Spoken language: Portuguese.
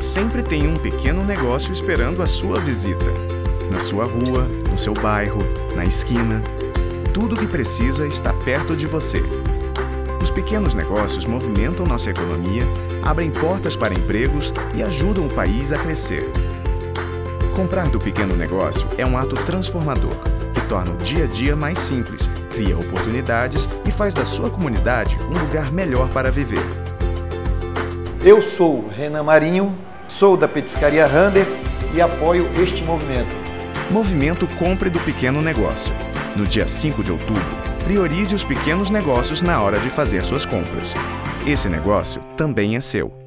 sempre tem um pequeno negócio esperando a sua visita. Na sua rua, no seu bairro, na esquina. Tudo o que precisa está perto de você. Os pequenos negócios movimentam nossa economia, abrem portas para empregos e ajudam o país a crescer. Comprar do pequeno negócio é um ato transformador, que torna o dia a dia mais simples, cria oportunidades e faz da sua comunidade um lugar melhor para viver. Eu sou Renan Marinho, sou da Petiscaria Rander e apoio este movimento. Movimento Compre do Pequeno Negócio. No dia 5 de outubro, priorize os pequenos negócios na hora de fazer suas compras. Esse negócio também é seu.